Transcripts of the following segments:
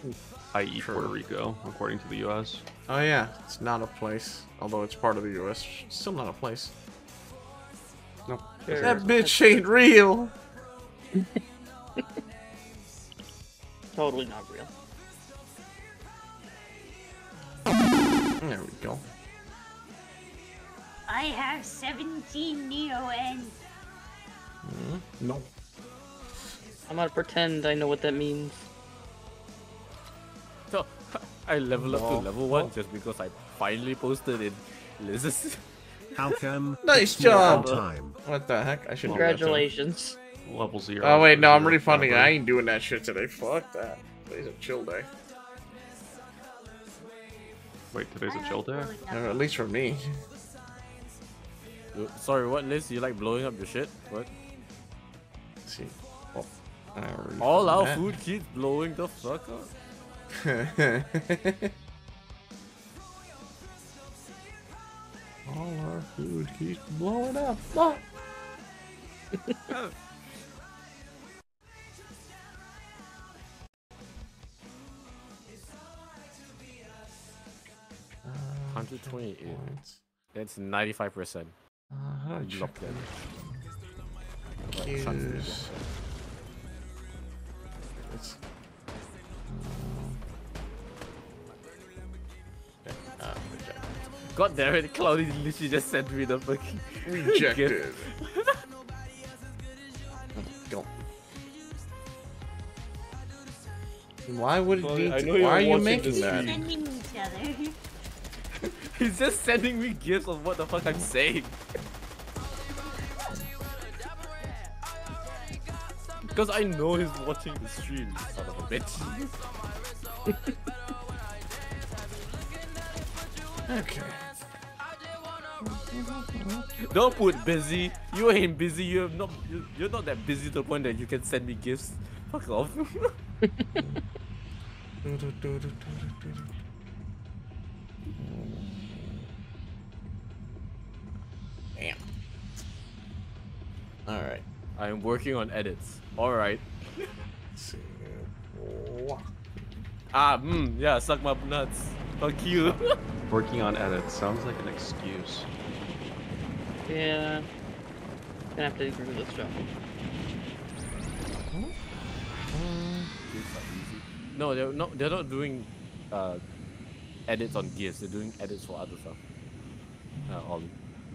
i.e. Puerto Rico, according to the U.S. Oh yeah, it's not a place. Although it's part of the U.S., it's still not a place. Nope. Sure. That bitch ain't real. Totally not real. There we go. I have 17 Neo-N. No. I'm gonna pretend I know what that means. So, I level up to level 1 just because I finally posted in Liz's. How come? Nice it's more job. time? What the heck? I should. Congratulations. Level 0. Oh wait, no, I'm Zero refunding it. forever. I ain't doing that shit today. Fuck that. Today's a chill day. Wait, today's a chill day? At least for me. Sorry, what, Liz? You like blowing up your shit? What? Let's see. Oh, I already All our found food keeps blowing the fuck up. that. All our food keeps blowing up. Oh. Uh, 128. points. That's 95%. How do I Block check them. Queues. Let's. Reject. God damn it, Cloudy literally just sent me the fucking Rejected. Go. Why would it need I to, know you're why are you watching making this that? stream. Sending each other. He's just sending me gifs of what the fuck I'm saying. Because I know he's watching the stream, son of a bitch. Okay. Don't put busy. You ain't busy. You're not that busy to the point that you can send me gifts. Fuck off. Damn. Alright. I'm working on edits. Alright. Let's see. Wah. Yeah, suck my nuts. Fuck you. Working on edits sounds like an excuse. Yeah. Gonna have to agree with this job. No, they're not doing edits on gifts. They're doing edits for other stuff. Ollie.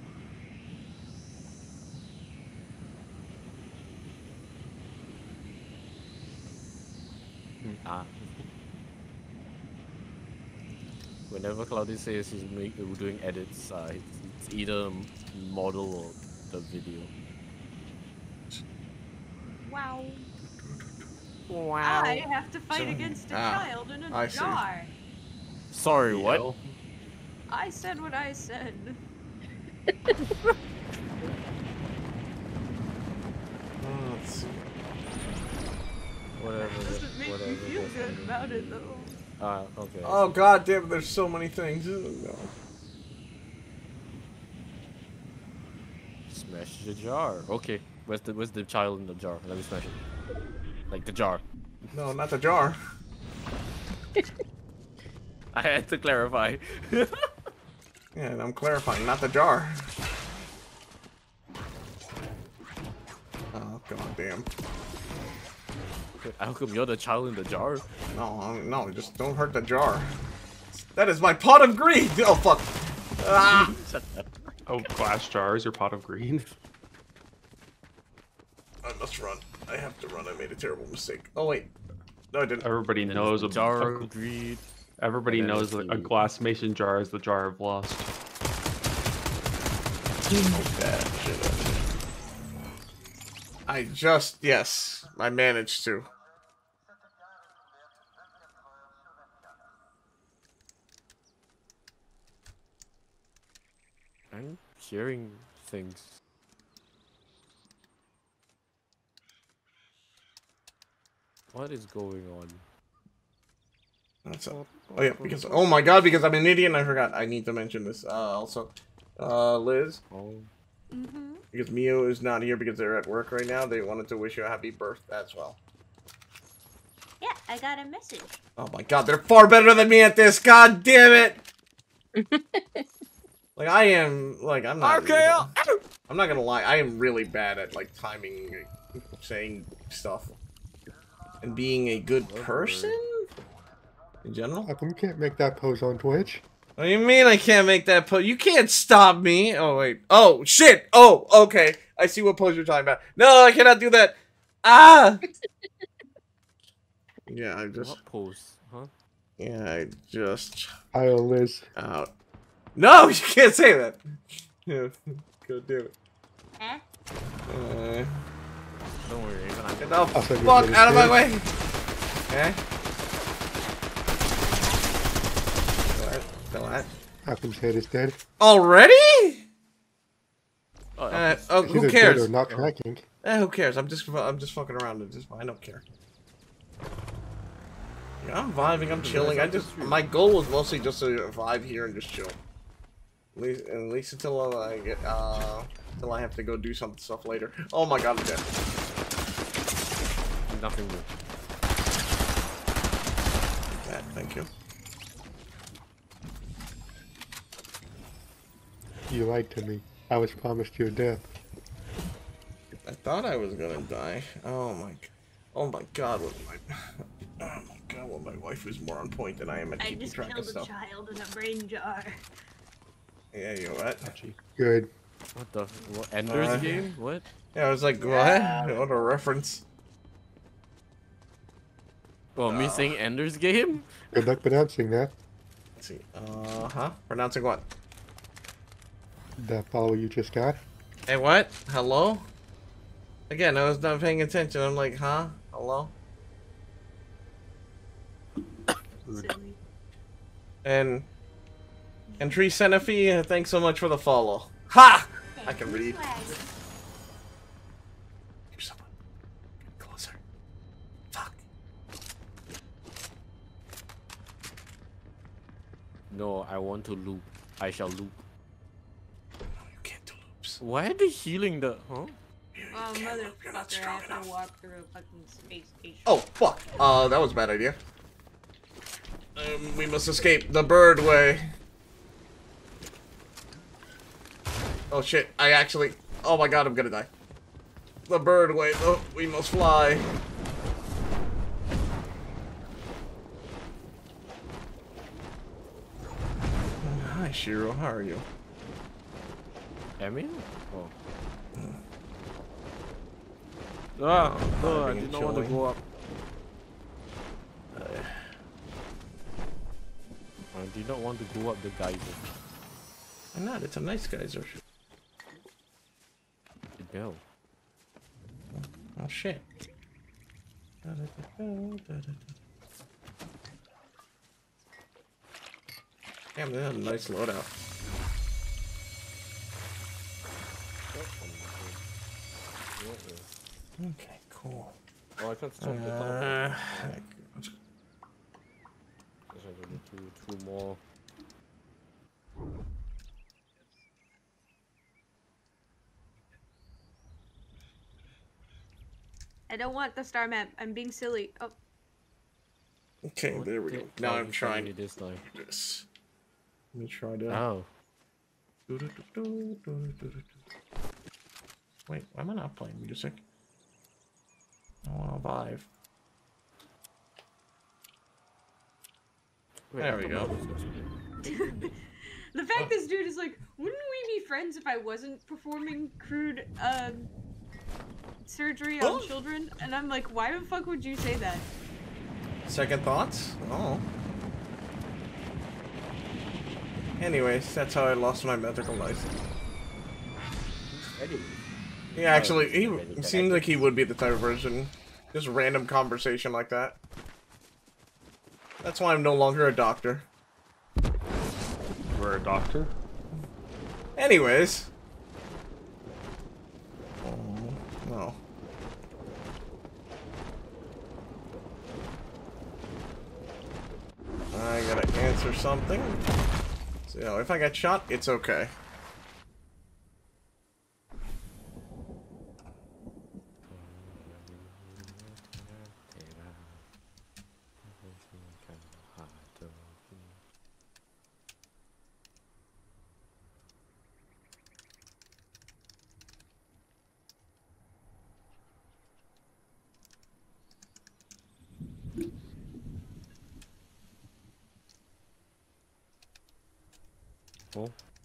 Whenever Cloudy says he's doing edits, it's either model or the video. Wow. Wow. I have to fight So- against a ah, child in I a see. jar. Sorry, what? Yo. I said what I said. Let's see. Whatever. Doesn't make me feel good about it though. Okay. Oh god damn, there's so many things. Oh, no. Smash the jar. Okay. Where's the child in the jar? Let me smash it. Like the jar. No, not the jar. I had to clarify. Yeah, and I'm clarifying, not the jar. Oh god damn. How come you're the child in the jar? No, just don't hurt the jar. That is my pot of greed! Oh fuck! Ah! Oh, glass jars, your pot of green. I must run. I have to run. I made a terrible mistake. Oh wait. No, I didn't. Everybody knows jar of greed. Everybody And then knows it's that a the- glass mason jar is the jar of lust. Bad shit. Yes, I managed to. I'm hearing things. What is going on? That's all. Oh yeah, because oh my god, because I'm an idiot and I forgot. I need to mention this. Also, Liz, Oh. because Mio is not here because they're at work right now. They wanted to wish you a happy birthday as well. Yeah, I got a message. Oh my god, they're far better than me at this. God damn it! Like I am, like I'm not. RKO! I'm not gonna lie. I am really bad at like timing, saying stuff, and being a good person in general. How come you can't make that pose on Twitch? What do you mean I can't make that pose? You can't stop me. Oh wait. Oh shit. Oh okay. I see what pose you're talking about. No, I cannot do that. Ah. Yeah, I just. What pose? Huh? Yeah, I just. Hi, Liz. Out. No, you can't say that. Yeah, go do it. Eh? Don't worry, even I'm Get the I'll send you fuck a out of my video. way. Okay. What? Malcolm's head is dead. Already? Oh, Oh, It's who either cares? dead or not tracking. Who cares? I'm just fucking around. It's just, I don't care. Yeah, I'm vibing. I'm chilling. My goal was mostly just to vibe here and just chill. At least until I get until I have to go do some stuff later. Oh my god, I'm dead. nothing new. Yeah, thank you. You lied to me. I was promised your death. I thought I was gonna die. Oh my god, what my oh my god, well my wife is more on point than I am at I keeping just track of killed a stuff. child in a brain jar. Yeah, you know what? Good. What the? What, Ender's Game? What? Yeah, I was like, what? What a reference. Well, me saying Ender's Game? Good luck pronouncing that. Let's see. Pronouncing what? That follow you just got. Hey, what? Hello? Again, I was not paying attention. I'm like, huh? Hello? Silly. And Tree Centipede, thanks so much for the follow. Ha! I can read. Here's someone. Get closer. Fuck. No, I want to loop. I shall loop. No, you can't do loops. Why are they healing the? Huh? Oh, You're not motherfucker, I strong have enough. to walk through a fucking space station. Oh, fuck. That was a bad idea. We must escape the bird way. Oh shit, oh my god, I'm gonna die. The bird way, oh, we must fly. Hi Shiro, how are you? Emil? Oh. Ah, no, I being did not want to chilling. go up. I did not want to go up the geyser. Why not? It's a nice geyser. The bell. Oh shit. Damn, they had a nice loadout. Okay, cool. Oh, I can't stop the top. Guess I gotta do two more. I don't want the star map. I'm being silly. Oh, Okay, What there we the go. Now hell I'm is trying it this time. this. Let me try to. Oh. Wait, why am I not playing music? I want to vibe. Wait, There I we thought go. that was just me. the fact this dude is like, wouldn't we be friends if I wasn't performing crude surgery on Oh. children? And I'm like, why the fuck would you say that? Second thoughts? Oh. Anyways, that's how I lost my medical license. Anyway. He actually, he Really seemed like he would be the type of person. Just random conversation like that. That's why I'm no longer a doctor. We're a doctor. Anyways. Oh, no. I gotta answer something. So, if I get shot, it's okay. Oh.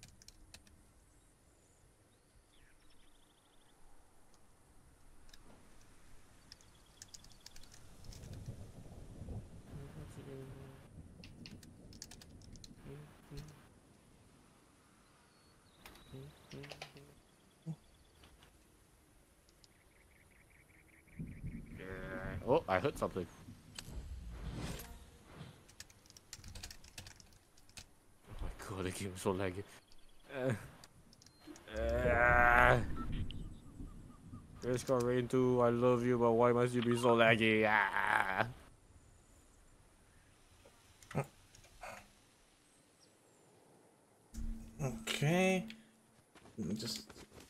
Oh, I heard something. Oh my god, the game is so laggy. It's got rain too. I love you, but why must you be so laggy? Ah. Okay. Let me just.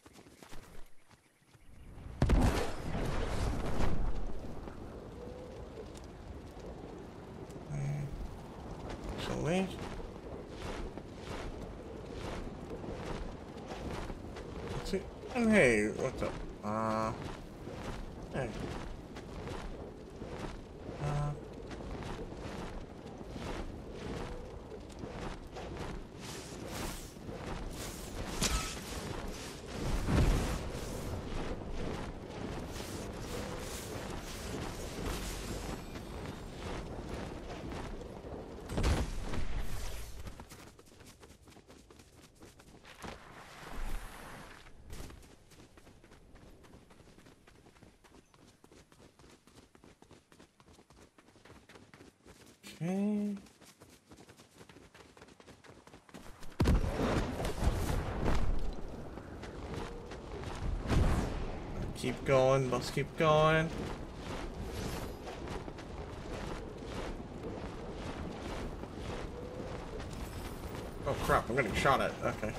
Actually. Let's see. And hey, what's up? Hey. Okay. Keep going, let's keep going. Oh crap, I'm getting shot at. Okay.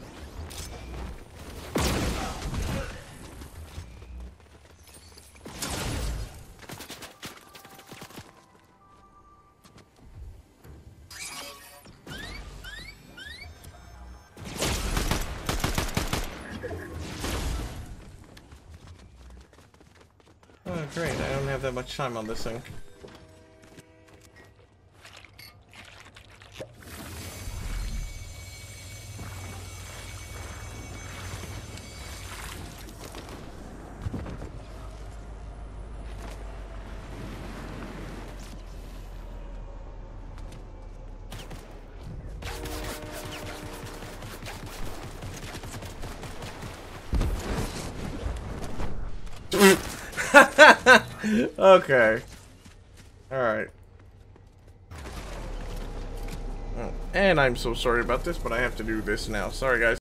Oh great, I don't have that much time on this thing. Okay. Alright. Oh, and I'm so sorry about this, but I have to do this now. Sorry, guys.